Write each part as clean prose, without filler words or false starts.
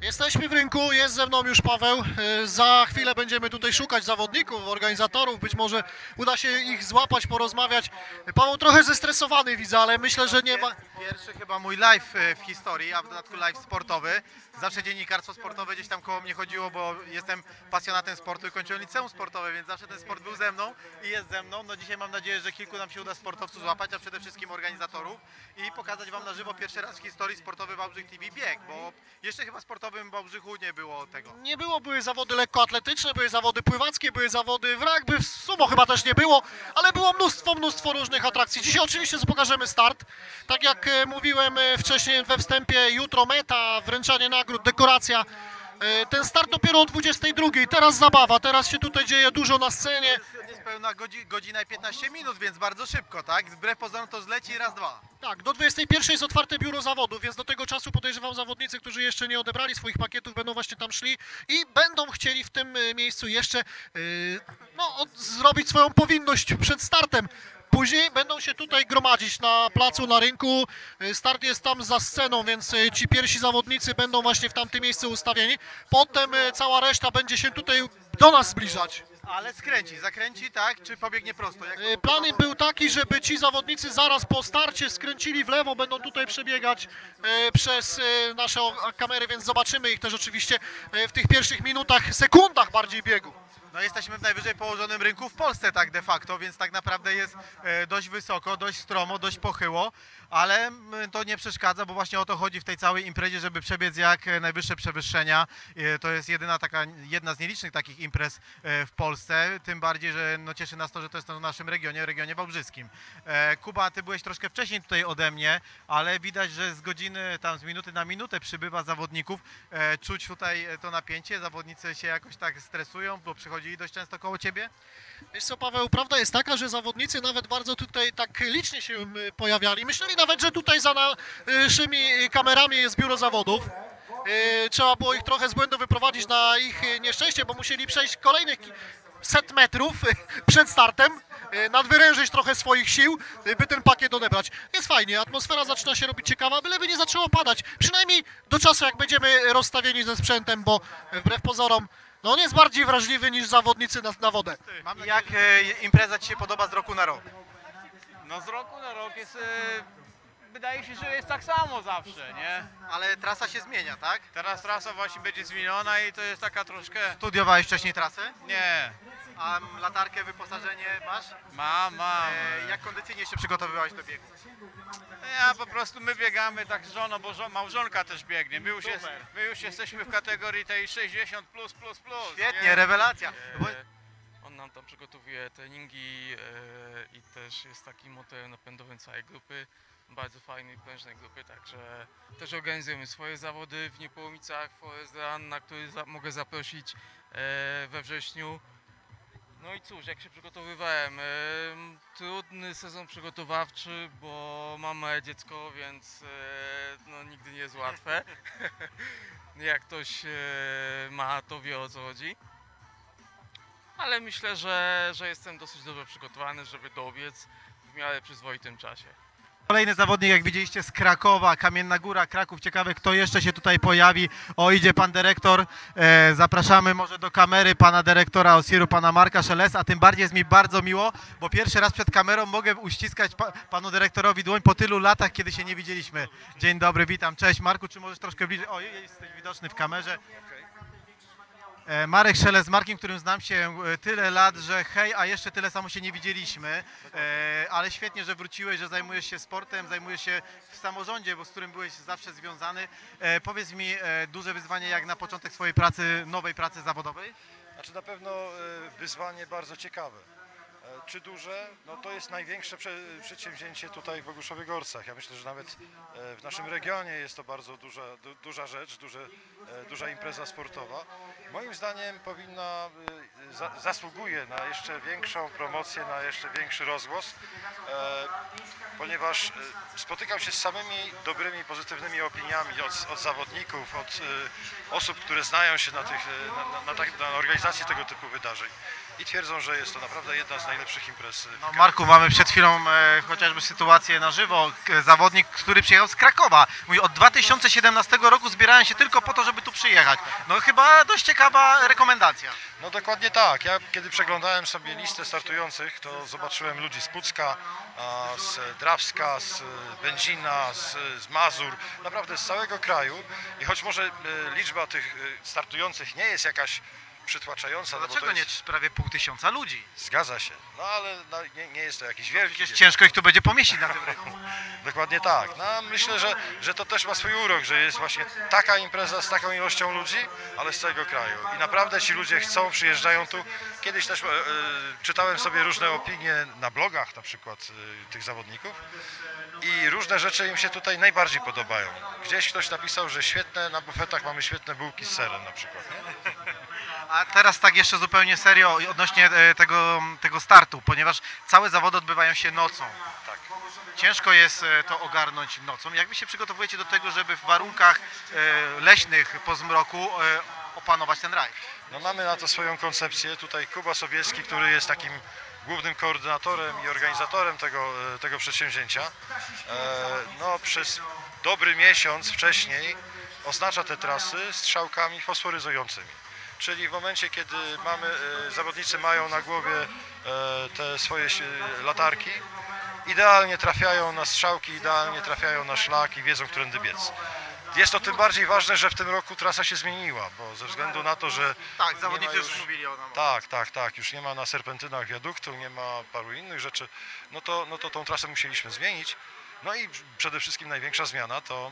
Jesteśmy w rynku, jest ze mną już Paweł. Za chwilę będziemy tutaj szukać zawodników, organizatorów. Być może uda się ich złapać, porozmawiać. Paweł trochę zestresowany widzę, ale myślę, że nie ma... Pierwszy chyba mój live w historii, a w dodatku live sportowy. Zawsze dziennikarstwo sportowe gdzieś tam koło mnie chodziło, bo jestem pasjonatem sportu i kończyłem liceum sportowe, więc zawsze ten sport był ze mną i jest ze mną. No dzisiaj mam nadzieję, że kilku nam się uda sportowców złapać, a przede wszystkim organizatorów i pokazać Wam na żywo pierwszy raz w historii sportowy Wałbrzych TV bieg, bo jeszcze chyba sportowym w Wałbrzychu nie było tego. Nie było, były zawody lekkoatletyczne, były zawody pływackie, były zawody w rugby, w sumo chyba też nie było, ale było mnóstwo różnych atrakcji. Dzisiaj oczywiście pokażemy start. Tak jak mówiłem wcześniej we wstępie, jutro meta, wręczanie nagród, dekoracja. Ten start dopiero o 22. Teraz zabawa, teraz się tutaj dzieje dużo na scenie. Niespełna godzina i 15 minut, więc bardzo szybko, tak? Wbrew pozorom to zleci raz, dwa. Tak, do 21 jest otwarte biuro zawodów, więc do tego czasu podejrzewam zawodnicy, którzy jeszcze nie odebrali swoich pakietów, będą właśnie tam szli i będą chcieli w tym miejscu jeszcze zrobić swoją powinność przed startem. Później będą się tutaj gromadzić na placu, na rynku. Start jest tam za sceną, więc ci pierwsi zawodnicy będą właśnie w tamtym miejscu ustawieni. Potem cała reszta będzie się tutaj do nas zbliżać. Ale zakręci, tak? Czy pobiegnie prosto? Plan był taki, żeby ci zawodnicy zaraz po starcie skręcili w lewo, będą tutaj przebiegać przez nasze kamery, więc zobaczymy ich też oczywiście w tych pierwszych minutach, sekundach bardziej biegu. No jesteśmy w najwyżej położonym rynku w Polsce tak de facto, więc tak naprawdę jest dość wysoko, dość stromo, dość pochyło, ale to nie przeszkadza, bo właśnie o to chodzi w tej całej imprezie, żeby przebiec jak najwyższe przewyższenia. To jest jedna z nielicznych takich imprez w Polsce, tym bardziej, że no cieszy nas to, że to jest w naszym regionie wałbrzyskim. Kuba, ty byłeś troszkę wcześniej tutaj ode mnie, ale widać, że z minuty na minutę przybywa zawodników. Czuć tutaj to napięcie, zawodnicy się jakoś tak stresują, bo przychodzili dość często koło ciebie? Wiesz co, Paweł, prawda jest taka, że zawodnicy nawet bardzo tutaj tak licznie się pojawiali. Myśleli nawet, że tutaj za naszymi kamerami jest biuro zawodów. Trzeba było ich trochę z błędu wyprowadzić na ich nieszczęście, bo musieli przejść kolejnych set metrów przed startem, nadwyrężyć trochę swoich sił, by ten pakiet odebrać. Jest fajnie, atmosfera zaczyna się robić ciekawa, byleby nie zaczęło padać. Przynajmniej do czasu, jak będziemy rozstawieni ze sprzętem, bo wbrew pozorom on jest bardziej wrażliwy niż zawodnicy na wodę. Jak impreza ci się podoba z roku na rok? No z roku na rok jest, wydaje się, że jest tak samo zawsze, nie? Ale trasa się zmienia, tak? Teraz trasa właśnie będzie zmieniona i to jest taka troszkę... Studiowałeś wcześniej trasę? Nie, A latarkę, wyposażenie masz? mam. Jak kondycyjnie się przygotowywałeś do biegu? Ja po prostu, my biegamy tak z żoną, bo małżonka też biegnie. My już jesteśmy w kategorii tej 60+++. Świetnie, nie? rewelacja. Bo On nam tam przygotowuje treningi i też jest takim motorem napędowym całej grupy. Bardzo fajnej, prężnej grupy, także też organizujemy swoje zawody w Niepołomicach, Forest Run, na który mogę zaprosić we wrześniu. No i cóż, jak się przygotowywałem? Trudny sezon przygotowawczy, bo mam małe dziecko, więc no, nigdy nie jest łatwe. Jak ktoś ma, to wie, o co chodzi. Ale myślę, że jestem dosyć dobrze przygotowany, żeby dobiec w miarę przyzwoitym czasie. Kolejny zawodnik, jak widzieliście, z Krakowa, Kamienna Góra, Kraków. Ciekawe, kto jeszcze się tutaj pojawi. O, idzie pan dyrektor. Zapraszamy może do kamery pana dyrektora Osiru, pana Marka Szelesa, a tym bardziej jest mi bardzo miło, bo pierwszy raz przed kamerą mogę uściskać panu dyrektorowi dłoń po tylu latach, kiedy się nie widzieliśmy. Dzień dobry, witam. Cześć Marku, czy możesz troszkę bliżej? O, jesteś widoczny w kamerze. Marek Szeles, z Markiem, którym znam się tyle lat, że hej, a jeszcze tyle samo się nie widzieliśmy, ale świetnie, że wróciłeś, że zajmujesz się sportem, zajmujesz się w samorządzie, bo z którym byłeś zawsze związany. Powiedz mi, duże wyzwanie jak na początek swojej pracy, nowej pracy zawodowej? Znaczy na pewno wyzwanie bardzo ciekawe. Czy duże? No to jest największe przedsięwzięcie tutaj w Boguszowie-Gorcach. Ja myślę, że nawet w naszym regionie jest to bardzo duża rzecz, duża impreza sportowa. Moim zdaniem zasługuje na jeszcze większą promocję, na jeszcze większy rozgłos, ponieważ spotykam się z samymi dobrymi, pozytywnymi opiniami od zawodników, od osób, które znają się na organizacji tego typu wydarzeń. i twierdzą, że jest to naprawdę jedna z najlepszych imprez w No, kraju. Marku, mamy przed chwilą chociażby sytuację na żywo. Zawodnik, który przyjechał z Krakowa. Mówi, od 2017 roku zbierałem się tylko po to, żeby tu przyjechać. No chyba dość ciekawa rekomendacja. No dokładnie tak. Ja kiedy przeglądałem sobie listę startujących, to zobaczyłem ludzi z Pucka, z Drawska, z Będzina, z Mazur, naprawdę z całego kraju. I choć może liczba tych startujących nie jest jakaś przytłaczająca, no bo Dlaczego to nie jest, prawie 500 ludzi? zgadza się, no ale no, nie jest to jakiś wielki. Przecież ciężko ich tu będzie pomieścić na tym rynku. Dokładnie tak. No, myślę, że to też ma swój urok, że jest właśnie taka impreza z taką ilością ludzi, ale z całego kraju. I naprawdę ci ludzie chcą, przyjeżdżają tu. Kiedyś też czytałem sobie różne opinie na blogach na przykład tych zawodników i różne rzeczy im się tutaj najbardziej podobają. Gdzieś ktoś napisał, że świetne, na bufetach mamy świetne bułki z serem na przykład. Nie? A teraz tak jeszcze zupełnie serio odnośnie tego startu, ponieważ całe zawody odbywają się nocą. Tak. Ciężko jest to ogarnąć nocą. Jak wy się przygotowujecie do tego, żeby w warunkach leśnych po zmroku opanować ten rajd? No mamy na to swoją koncepcję. Tutaj Kuba Sobieski, który jest takim głównym koordynatorem i organizatorem tego przedsięwzięcia, no przez dobry miesiąc wcześniej oznacza te trasy strzałkami fosforyzującymi. Czyli w momencie, kiedy zawodnicy mają na głowie te swoje latarki, idealnie trafiają na strzałki, idealnie trafiają na szlak i wiedzą, którędy biec. Jest to tym bardziej ważne, że w tym roku trasa się zmieniła, bo ze względu na to, że Tak, nie zawodnicy ma już mówili o nam. tak, już nie ma na serpentynach wiaduktu, nie ma paru innych rzeczy, no to tą trasę musieliśmy zmienić. No i przede wszystkim największa zmiana to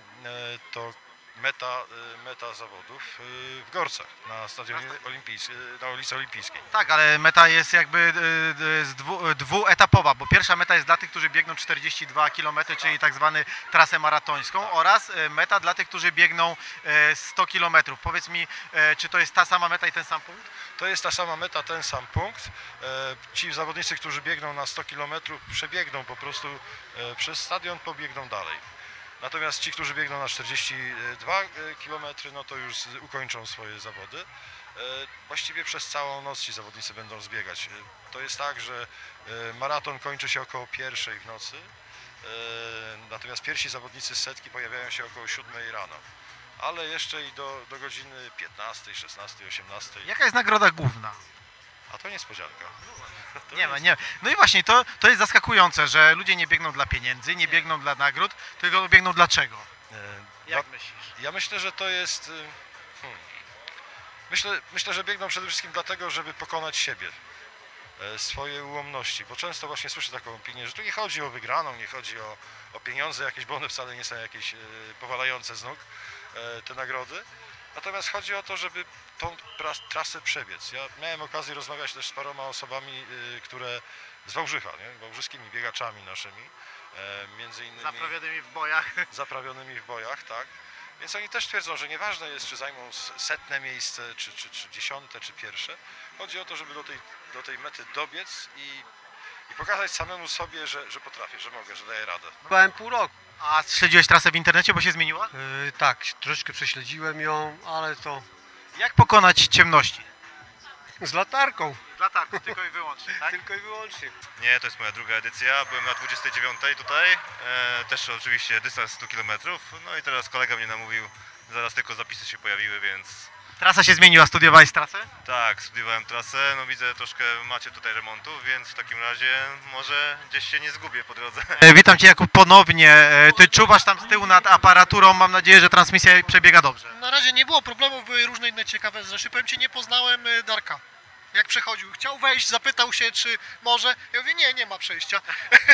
meta zawodów w Gorcach na stadionie olimpijskim, na ulicy Olimpijskiej. Tak, ale meta jest jakby dwuetapowa, bo pierwsza meta jest dla tych, którzy biegną 42 km, czyli tak zwany trasę maratońską, oraz meta dla tych, którzy biegną 100 km. Powiedz mi, czy to jest ta sama meta i ten sam punkt? To jest ta sama meta, ten sam punkt. Ci zawodnicy, którzy biegną na 100 km, przebiegną po prostu przez stadion, pobiegną dalej. Natomiast ci, którzy biegną na 42 km, no to już ukończą swoje zawody. Właściwie przez całą noc ci zawodnicy będą zbiegać. To jest tak, że maraton kończy się około 1:00 w nocy, natomiast pierwsi zawodnicy z setki pojawiają się około 7:00 rano. Ale jeszcze i do godziny 15, 16, 18. Jaka jest nagroda główna? A to niespodzianka. Nie ma, nie. No i właśnie, to jest zaskakujące, że ludzie nie biegną dla pieniędzy, nie biegną dla nagród, tylko biegną dlaczego? Jak myślisz? Ja myślę, że to jest... Myślę, że biegną przede wszystkim dlatego, żeby pokonać siebie, swoje ułomności, bo często właśnie słyszę taką opinię, że tu nie chodzi o wygraną, nie chodzi o pieniądze jakieś, bo one wcale nie są jakieś powalające z nóg, te nagrody. Natomiast chodzi o to, żeby tą trasę przebiec. Ja miałem okazję rozmawiać też z paroma osobami, które z Wałbrzycha, nie? Wałbrzyskimi biegaczami naszymi, między innymi Zaprawionymi w bojach. zaprawionymi w bojach, tak. Więc oni też twierdzą, że nieważne jest, czy zajmą 100. miejsce, czy 10., czy 1. Chodzi o to, żeby do tej mety dobiec i pokazać samemu sobie, że potrafię, że mogę, że daję radę. Byłem pół roku. A śledziłeś trasę w internecie, bo się zmieniła? Tak, troszkę prześledziłem ją, ale to Jak pokonać ciemności? z latarką. Latarką, tylko i wyłącznie, tak? Tylko i wyłącznie. Nie, to jest moja druga edycja. Byłem na 29 tutaj, też oczywiście dystans 100 km. No i teraz kolega mnie namówił, zaraz tylko zapisy się pojawiły, więc Trasa się zmieniła, studiowałeś trasę? tak, studiowałem trasę. No widzę, troszkę macie tutaj remontów, więc w takim razie może gdzieś się nie zgubię po drodze. Witam Cię Jakub ponownie. Ty czuwasz tam z tyłu nad aparaturą, mam nadzieję, że transmisja przebiega dobrze. Na razie nie było problemów, były różne inne ciekawe rzeczy. Powiem Ci, nie poznałem Darka. Jak przechodził, chciał wejść, zapytał się, czy może. Ja mówię, nie ma przejścia.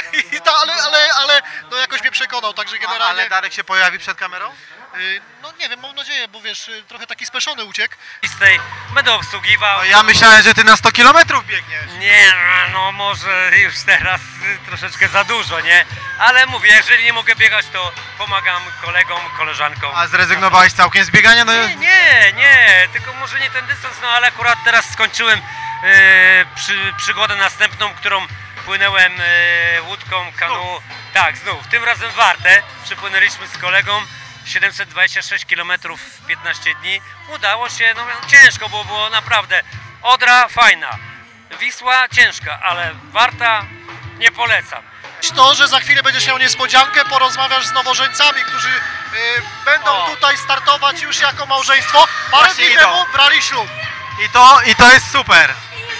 ale no jakoś mnie przekonał, także generalnie. Ale Darek się pojawi przed kamerą? No nie wiem, mam nadzieję, bo wiesz, trochę taki speszony uciekł. Z tej będę obsługiwał. No ja myślałem, że Ty na 100 km biegniesz. Nie, no może już teraz troszeczkę za dużo, nie? Ale mówię, jeżeli nie mogę biegać, to pomagam kolegom, koleżankom. A zrezygnowałeś całkiem z biegania? No Nie, tylko może nie ten dystans, no ale akurat teraz skończyłem przygodę następną, którą płynąłem łódką, kanu. Tak, znów, tym razem Wartę. Przypłynęliśmy z kolegą 726 km w 15 dni. Udało się, no ciężko było naprawdę. Odra fajna. Wisła ciężka, ale Warta nie polecam. To, że za chwilę będziesz miał niespodziankę, porozmawiasz z nowożeńcami, którzy będą tutaj startować już jako małżeństwo. Parę Właśnie dni idą. temu brali ślub. I to jest super.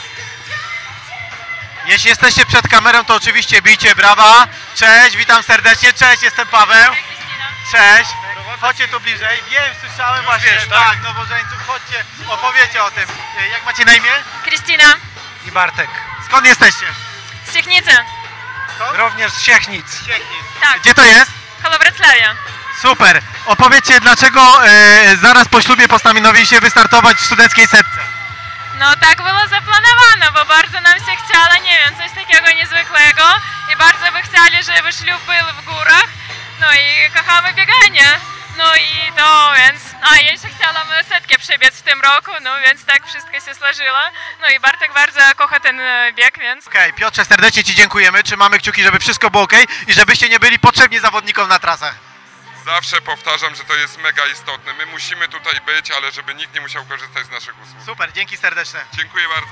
Jeśli jesteście przed kamerą, to oczywiście bijcie brawa. Cześć, witam serdecznie. Cześć, jestem Paweł. Cześć. Chodźcie tu bliżej. Wiem, słyszałem właśnie. wiesz, tak? Tak, nowożeńców. Chodźcie, opowiecie o tym. Jak macie na imię? Krystyna, I Bartek. Skąd jesteście? z Siechnicy. Również z Siechnic. Tak, Gdzie to jest? koło Wrocławia. Super. Opowiedzcie, dlaczego zaraz po ślubie postanowiliście wystartować w studenckiej setce? No tak było zaplanowane, bo bardzo nam się chciało, nie wiem, coś takiego niezwykłego i bardzo by chcieli, żeby ślub był w górach, no i kochamy bieganie. No i to, więc, a ja jeszcze chciałam setkę przebiec w tym roku, no więc tak wszystko się złożyło. No i Bartek bardzo kocha ten bieg, więc... Okej, Piotrze, serdecznie Ci dziękujemy. Trzymamy kciuki, żeby wszystko było ok i żebyście nie byli potrzebni zawodnikom na trasach. Zawsze powtarzam, że to jest mega istotne. My musimy tutaj być, ale żeby nikt nie musiał korzystać z naszych usług. Super, dzięki serdeczne. Dziękuję bardzo.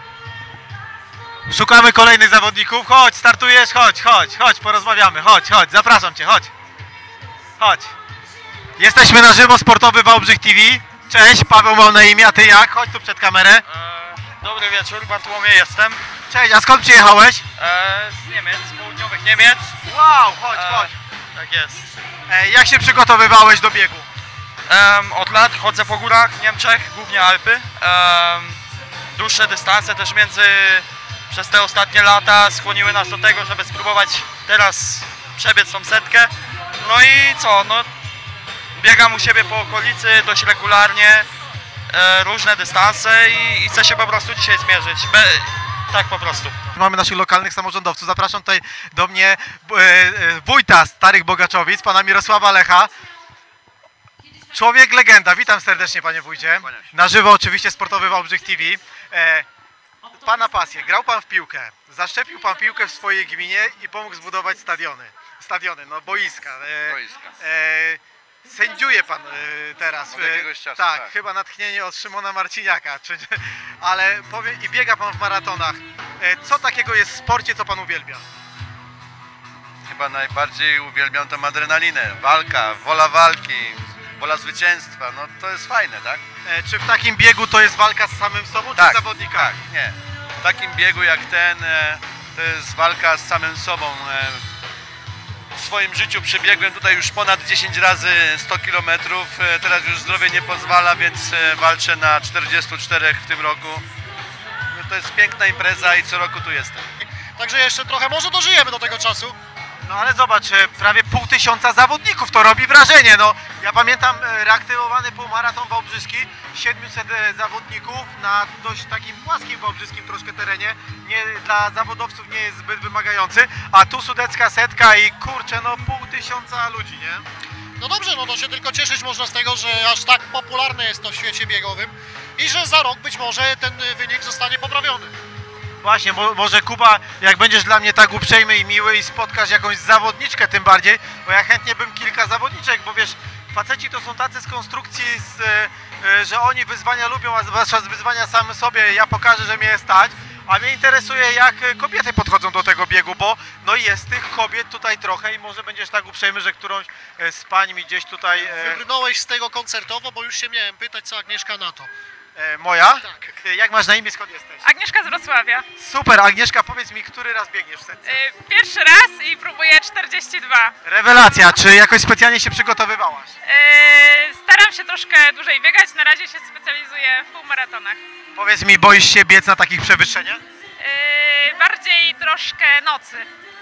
Szukamy kolejnych zawodników. Chodź, startujesz, chodź, porozmawiamy. Chodź, zapraszam Cię, chodź. Jesteśmy na żywo, Sportowy Wałbrzych TV. Cześć, Paweł mam na imię, a Ty jak? Chodź tu przed kamerę. Dobry wieczór, Bartłomiej jestem. Cześć, a skąd przyjechałeś? Z Niemiec, z południowych Niemiec. Wow, chodź. Tak jest. Jak się przygotowywałeś do biegu? Od lat chodzę po górach w Niemczech, głównie Alpy. Dłuższe dystanse też przez te ostatnie lata skłoniły nas do tego, żeby spróbować teraz przebiec tą setkę. No i co, no biegam u siebie po okolicy dość regularnie, różne dystanse i chcę się po prostu dzisiaj zmierzyć. Tak po prostu. Mamy naszych lokalnych samorządowców. Zapraszam tutaj do mnie wójta Starych Bogaczowic, pana Mirosława Lecha. Człowiek legenda. Witam serdecznie, panie wójcie. Na żywo oczywiście Sportowy Wałbrzych TV. Pana pasję. Grał pan w piłkę. Zaszczepił pan piłkę w swojej gminie i pomógł zbudować stadiony, no boiska. Sędziuje pan teraz. Od jakiegoś czasu, tak, tak. chyba natchnienie od Szymona Marciniaka. Ale i biega pan w maratonach. Co takiego jest w sporcie, co pan uwielbia? Chyba najbardziej uwielbiam tą adrenalinę. Walka, wola walki, wola zwycięstwa. No to jest fajne, tak? Czy w takim biegu to jest walka z samym sobą, czy z zawodnikami? Tak, nie. W takim biegu jak ten to jest walka z samym sobą. W swoim życiu przebiegłem tutaj już ponad 10 razy 100 km. Teraz już zdrowie nie pozwala, więc walczę na 44 w tym roku. No to jest piękna impreza i co roku tu jestem. Także jeszcze trochę, może dożyjemy do tego czasu. No ale zobacz, prawie 500 zawodników, to robi wrażenie. No, ja pamiętam reaktywowany półmaraton wałbrzyski, 700 zawodników na dość takim płaskim wałbrzyskim troszkę terenie. Dla zawodowców nie jest zbyt wymagający, a tu sudecka setka i kurczę, no 500 ludzi, nie? No dobrze, no to się tylko cieszyć można z tego, że aż tak popularne jest to w świecie biegowym i że za rok być może ten wynik zostanie poprawiony. Właśnie, może Kuba, jak będziesz dla mnie tak uprzejmy i miły i spotkasz jakąś zawodniczkę tym bardziej, bo ja chętnie bym kilka zawodniczek, bo wiesz, faceci to są tacy z konstrukcji, że oni wyzwania lubią, a zwłaszcza wyzwania same sobie, ja pokażę, że mnie stać, a mnie interesuje, jak kobiety podchodzą do tego biegu, bo no jest tych kobiet tutaj trochę i może będziesz tak uprzejmy, że którąś z pań mi gdzieś tutaj... Wybrnąłeś z tego koncertowo, bo już się miałem pytać, co Agnieszka na to. Moja? Tak. Jak masz na imię, skąd jesteś? Agnieszka z Wrocławia. Super, Agnieszka, powiedz mi, który raz biegniesz w setce? Pierwszy raz i próbuję 42. Rewelacja, czy jakoś specjalnie się przygotowywałaś? Staram się troszkę dłużej biegać, na razie się specjalizuję w półmaratonach. Powiedz mi, boisz się biec na takich przewyższeniach? Bardziej troszkę nocy.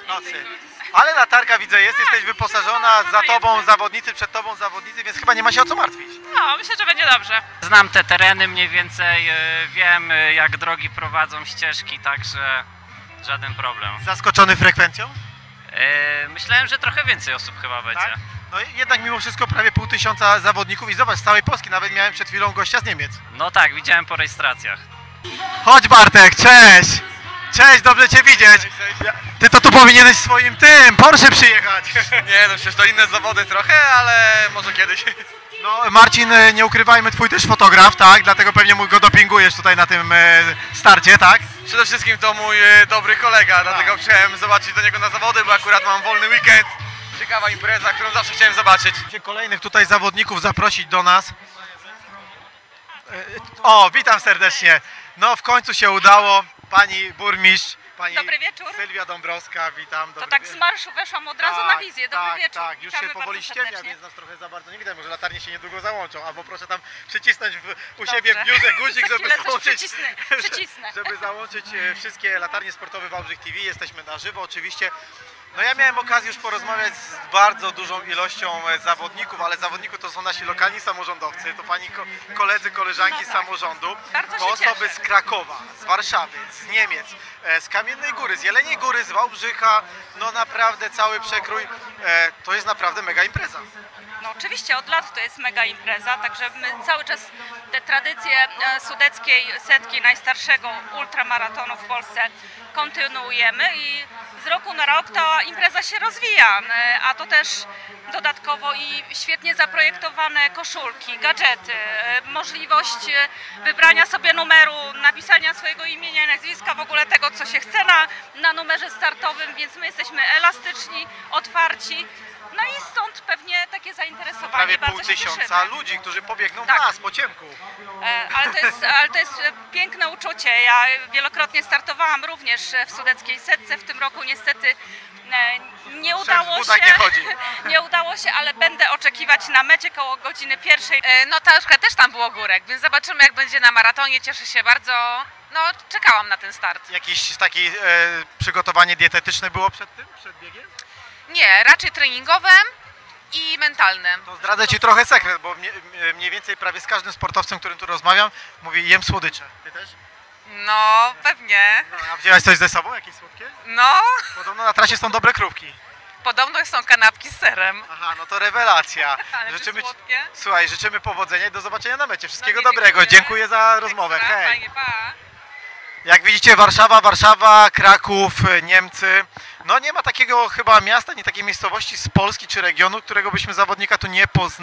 Ale latarka widzę jest, jesteś wyposażona, za tobą zawodnicy, przed tobą zawodnicy, więc chyba nie ma się o co martwić. No, myślę, że będzie dobrze. Znam te tereny mniej więcej, wiem jak drogi prowadzą, ścieżki, także żaden problem. Zaskoczony frekwencją? Myślałem, że trochę więcej osób chyba będzie. Tak? No i jednak mimo wszystko prawie 500 zawodników i zobacz, z całej Polski, nawet miałem przed chwilą gościa z Niemiec. No tak, widziałem po rejestracjach. Chodź Bartek, cześć! Cześć, dobrze cię widzieć! Ty to tu powinieneś swoim Porsche przyjechać! Nie, no przecież to inne zawody trochę, ale może kiedyś. No Marcin, nie ukrywajmy, twój też fotograf, tak? Dlatego pewnie go dopingujesz tutaj na tym starcie, tak? Przede wszystkim to mój dobry kolega, dlatego chciałem zobaczyć do niego na zawody, bo akurat mam wolny weekend. Ciekawa impreza, którą zawsze chciałem zobaczyć. Kolejnych tutaj zawodników zaprosić do nas. O, witam serdecznie. No w końcu się udało. Pani burmistrz, pani Dobry wieczór. Sylwia Dąbrowska, witam. To tak z marszu weszłam od razu na wizję. Dobry tak, wieczór. tak, już Witamy się powoli bardzo ściemnia, serdecznie. więc nas trochę za bardzo nie widać. Może latarnie się niedługo załączą, albo proszę tam przycisnąć u Dobrze. siebie w biurze guzik, Za żeby chwilę coś załączyć, przycisnę. żeby załączyć wszystkie latarnie sportowe Wałbrzych TV. Jesteśmy na żywo oczywiście. No ja miałem okazję już porozmawiać z bardzo dużą ilością zawodników, ale zawodników to są nasi lokalni samorządowcy, to pani koledzy, koleżanki z samorządu, Bardzo to się osoby cieszę. z Krakowa, z Warszawy, z Niemiec, z Kamiennej Góry, z Jeleniej Góry, z Wałbrzycha, no naprawdę cały przekrój, to jest naprawdę mega impreza. No oczywiście od lat to jest mega impreza, także my cały czas te tradycje sudeckiej setki najstarszego ultramaratonu w Polsce kontynuujemy i z roku na rok ta impreza się rozwija, a to też dodatkowo i świetnie zaprojektowane koszulki, gadżety, możliwość wybrania sobie numeru, napisania swojego imienia i nazwiska, w ogóle tego co się chce na numerze startowym, więc my jesteśmy elastyczni, otwarci. No i stąd pewnie takie zainteresowanie. Prawie bardzo pół się tysiąca cieszymy. ludzi, którzy pobiegną Tak. w las po ciemku. Ale to jest piękne uczucie. Ja wielokrotnie startowałam również w sudeckiej setce. W tym roku niestety nie udało butach się. nie chodzi. Nie udało się, ale będę oczekiwać na mecie koło godziny 1:00. No troszkę też tam było górek, więc zobaczymy jak będzie na maratonie. Cieszę się bardzo. No czekałam na ten start. Jakieś takie przygotowanie dietetyczne było przed tym, przed biegiem? Nie, raczej treningowe i mentalne. To zdradzę Ci trochę sekret, bo mniej więcej prawie z każdym sportowcem, którym tu rozmawiam, mówi jem słodycze. Ty też? No pewnie. No, a wzięłaś coś ze sobą? Jakieś słodkie? No, Podobno na trasie są dobre krówki. podobno są kanapki z serem. Aha, no to rewelacja. Ale czy Życzymy, słodkie? słuchaj, życzymy powodzenia i do zobaczenia na mecie. Wszystkiego No, dobrego. dziękuję. Dziękuję za rozmowę. Ekstra, Hej. fajnie, pa. Jak widzicie, Warszawa, Kraków, Niemcy. No nie ma takiego chyba miasta, nie takiej miejscowości z Polski czy regionu, którego byśmy zawodnika tu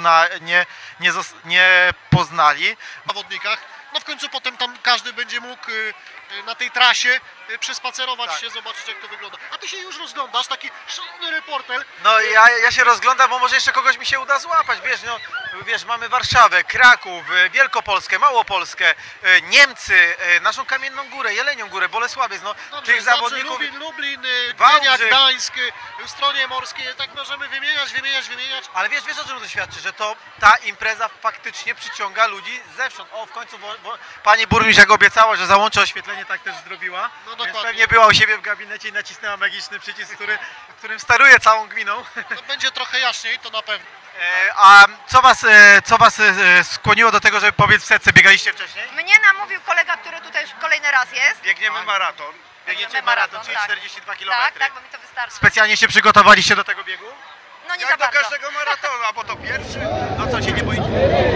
nie poznali. W zawodnikach. No w końcu potem tam każdy będzie mógł na tej trasie przespacerować Tak. się, zobaczyć jak to wygląda. A ty się już rozglądasz, taki szalony reporter. No ja się rozglądam, bo może jeszcze kogoś mi się uda złapać. Wiesz, mamy Warszawę, Kraków, Wielkopolskę, Małopolskę, Niemcy, naszą Kamienną Górę, Jelenią Górę, Bolesławiec. No, Dobrze, tych zawodników... Lublin, Wałbrzych. Gdynia, Gdańsk, w stronie morskiej, tak możemy wymieniać. Ale wiesz o czym to świadczy, że ta impreza faktycznie przyciąga ludzi zewsząd. O, w końcu pani burmistrz jak obiecała, że załączy oświetlenie, tak też zrobiła. No Więc dokładnie. pewnie była u siebie w gabinecie i nacisnęła magiczny przycisk, którym steruje całą gminą. No, będzie trochę jaśniej, to na pewno. A co was skłoniło do tego, żeby pobiec w setce? Biegaliście wcześniej? Mnie namówił kolega, który tutaj już kolejny raz jest. Biegniemy maraton. Biegniecie maraton, czyli tak. 42 km. Tak, bo mi to wystarczy. Specjalnie się przygotowaliście do tego biegu? No nie za bardzo. maratonu, a bo to pierwszy. No co, się nie boicie?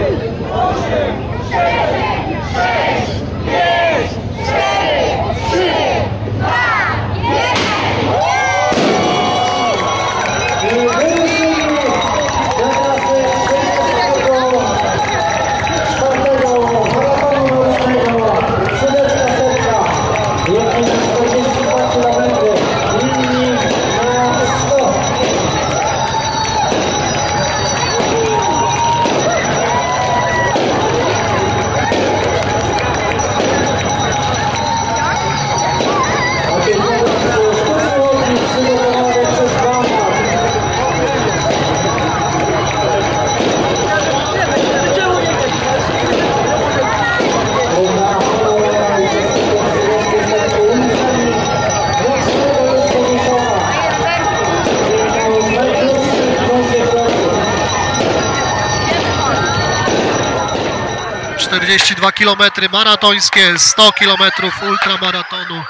42 km maratońskie, 100 km ultramaratonu.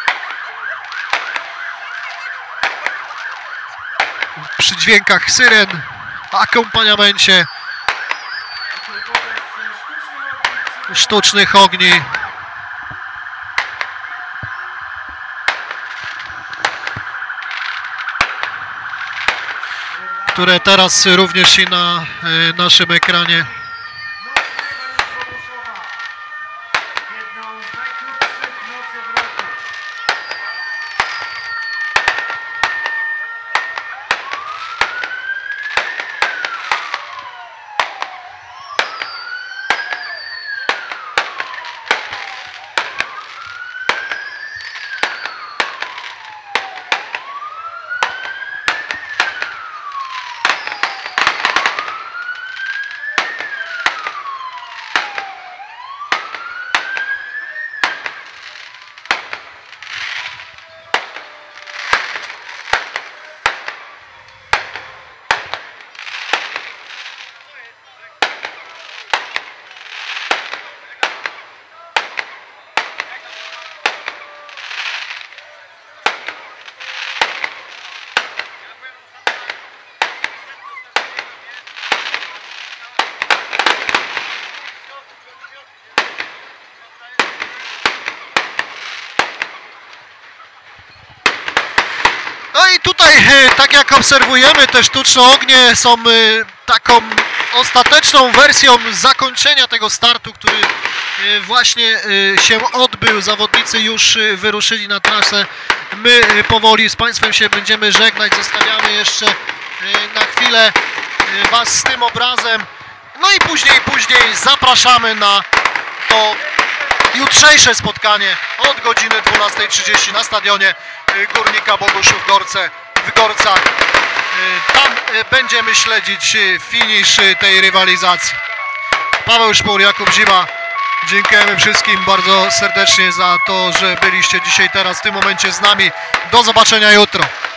Przy dźwiękach syren, akompaniamencie sztucznych ogni. które teraz również i na naszym ekranie. No i tutaj, tak jak obserwujemy, te sztuczne ognie są taką ostateczną wersją zakończenia tego startu, który właśnie się odbył. Zawodnicy już wyruszyli na trasę. My powoli z Państwem się będziemy żegnać. Zostawiamy jeszcze na chwilę Was z tym obrazem. No i później zapraszamy na to jutrzejsze spotkanie od godziny 12:30 na stadionie Górnika Boguszów-Gorce w Gorcach. Tam będziemy śledzić finisz tej rywalizacji. Paweł Szpur, Jakub Zima, dziękujemy wszystkim bardzo serdecznie za to, że byliście dzisiaj teraz w tym momencie z nami. Do zobaczenia jutro.